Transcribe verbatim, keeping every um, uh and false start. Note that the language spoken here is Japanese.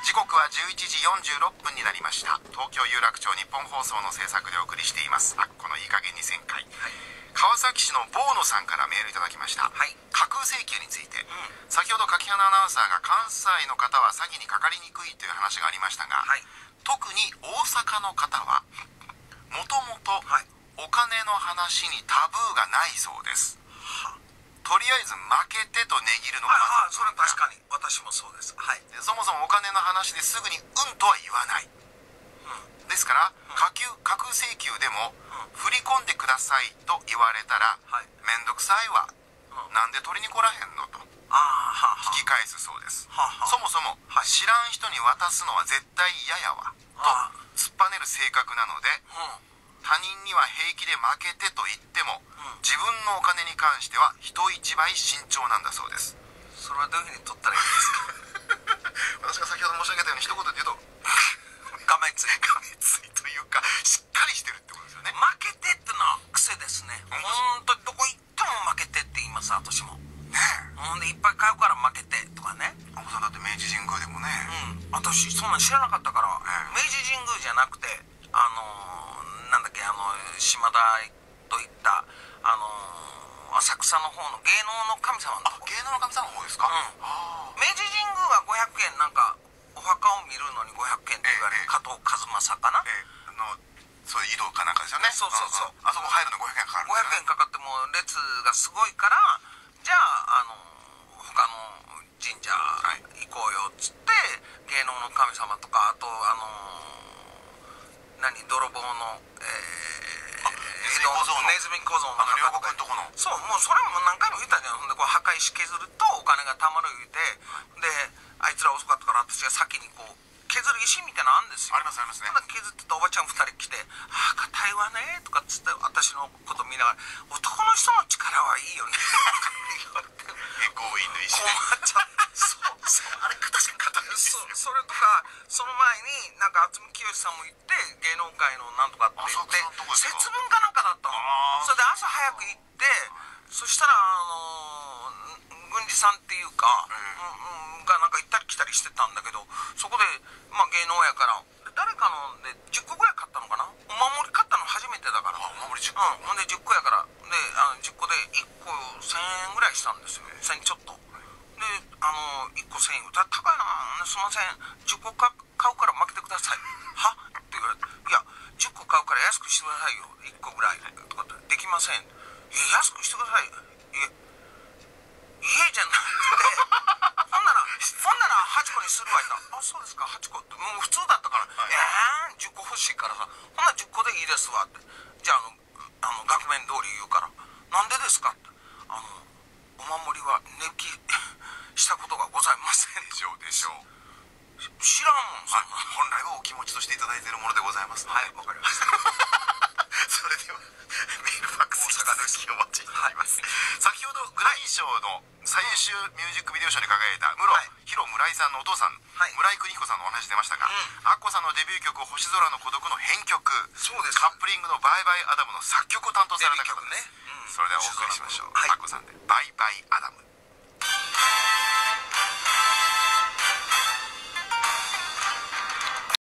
時刻はじゅういちじよんじゅうろっぷんになりました。東京有楽町日本放送の制作でお送りしていますあっこのいい加減にせんかい、はい、川崎市のボーノさんからメールいただきました、はい、架空請求について、うん、先ほど柿花アナウンサーが関西の方は詐欺にかかりにくいという話がありましたが、はい、特に大阪の方はもともとお金の話にタブーがないそうです。とりあえず負けてと値切るのがまず、 それは確かに私もそうです、はい、 でそもそもお金の話ですぐにうんとは言わない、うん、ですから、うん、架空架空請求でも、うん、振り込んでくださいと言われたら、はい、めんどくさいわ、うん、なんで取りに来らへんのと引き返すそうです。ははそもそも、はい、知らん人に渡すのは絶対嫌やわと突っぱねる性格なので、うん他人には平気で負けてと言っても、うん、自分のお金に関しては人一倍慎重なんだそうです。 それはどういうふうに取ったらいいですか私が先ほど申し上げたように一言で言うとがめついがめついというかしっかりしてるってことですよね。 負けてってのは癖ですね。本当にどこ行っても負けてって言います。私もねえほんでいっぱい買うから負けてとかね。 あこさんだって明治神宮でもね、 うん、私そんなん知らなかったから、ええ、明治神宮じゃなくてあのーなんだっけあの島田といったあのー、浅草の方の芸能の神様のとこ。 芸能の神様の方ですか、うん、 明治神宮はごひゃくえんなんかお墓を見るのにごひゃくえんって言われる、ええ、加藤和正かな、ええ、 のそういう井戸かなんかですよね。 そうそうそう、 あそこ入るのごひゃくえんかかるんですよね。 ごひゃくえんかかっても列がすごいからじゃあ、あのー、他の神社行こうよっつって、はい、芸能の神様とかあとあのー何泥棒の、えー、 ネズミ小僧のネズミ小僧のあの両国のとこのそうもうそれも何回も言ったじゃん。ほんでこう墓石削るとお金がたまる言うて、はい、であいつら遅かったから私が先にこう削る石みたいなのあるんですよ。 ありますありますね。 削ってたおばちゃんふたり来て「ああ硬いわね」とかっつって私のこと見ながら「男の人の力はいいよね」とかって言われて強引の石困っちゃってそうそうあれ確かに硬いですよ。それとかその前になんか渥美清さんも言って芸能界のなんとかって言って節分かなんかだったの。それで朝早く行ってそしたらあのー、軍事さんっていうか、うんうん、がなんか行ったり来たりしてたんだけどそこで、まあ、芸能やから誰かのでじゅっこぐらい買ったのかな。お守り買ったの初めてだから。 あお守りじゅっこ、 うん、ほんでじゅっこやからであのじゅっこでいっこせんえんぐらいしたんですよ。せんちょっとであのいっこせんえん高いなすいませんじゅっこ買うから負けてくださいはって言われていやじゅっこ買うから安くしてくださいよいっこぐらいとかってできません。いや安くしてください。いや家じゃなくてほんならほんならはっこにするわいな。あそうですかはっこってもう普通だったから、はい、えー、じゅっこ欲しいからさほんならじゅっこでいいですわってじゃああのあの額面通り言うからなんでですかってあのお守りは値引きしたことがございません。 でしょうでしょう知らんもんそんな。 本来はお気持ちとしていただいているものでございます。 はいわかりましたそれではメールファックス引き続きお待ちしております、はい、先ほどグラミー賞の最優秀ミュージックビデオ賞に輝いた室広村井さんのお父さん、はい、村井邦彦さんのお話出ましたが、うん、アッコさんのデビュー曲「星空の孤独」の編曲そうですカップリングの「バイバイアダム」の作曲を担当された方です、ねうん、それではお送りしましょう、はい、アッコさんで「バイバイアダム」